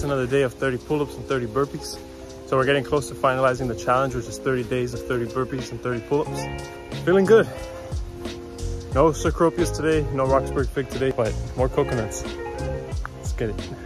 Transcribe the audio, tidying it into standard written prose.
another day of 30 pull-ups and 30 burpees. So we're getting close to finalizing the challenge, which is 30 days of 30 burpees and 30 pull-ups. Feeling good. No Cecropias today, no Roxburgh fig today, but more coconuts. Let's get it.